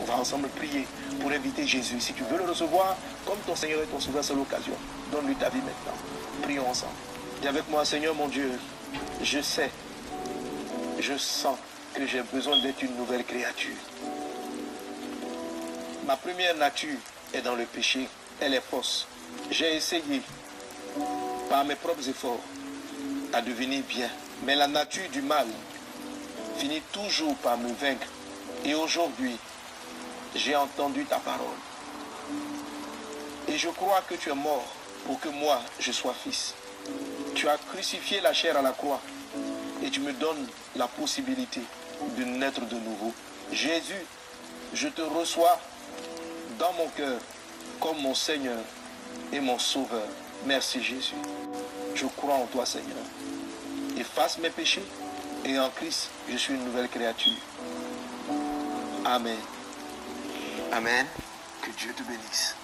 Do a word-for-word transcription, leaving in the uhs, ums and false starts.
On va ensemble prier pour inviter Jésus. Si tu veux le recevoir comme ton Seigneur et ton Sauveur, c'est l'occasion. Donne-lui ta vie maintenant. Prions ensemble. Dis avec moi, Seigneur mon Dieu, je sais, je sens que j'ai besoin d'être une nouvelle créature. Ma première nature est dans le péché, elle est fausse. J'ai essayé, par mes propres efforts, à devenir bien. Mais la nature du mal finit toujours par me vaincre. Et aujourd'hui, j'ai entendu ta parole. Et je crois que tu es mort pour que moi, je sois fils. Tu as crucifié la chair à la croix et tu me donnes la possibilité de naître de nouveau. Jésus, je te reçois dans mon cœur comme mon Seigneur et mon Sauveur. Merci Jésus. Je crois en toi Seigneur. Efface mes péchés et en Christ, je suis une nouvelle créature. Amen. Amen. Que Dieu te bénisse.